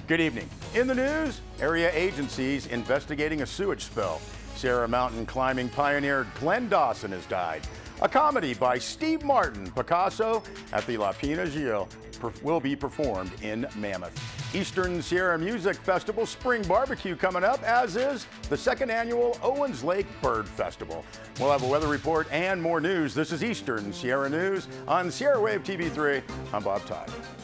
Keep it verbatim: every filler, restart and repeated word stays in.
Good evening. In the news, area agencies investigating a sewage spill. Sierra Mountain climbing pioneer Glenn Dawson has died. A comedy by Steve Martin, Picasso, at the La Pina Gil will be performed in Mammoth. Eastern Sierra Music Festival Spring Barbecue coming up, as is the second annual Owens Lake Bird Festival. We'll have a weather report and more news. This is Eastern Sierra News on Sierra Wave T V three. I'm Bob Todd.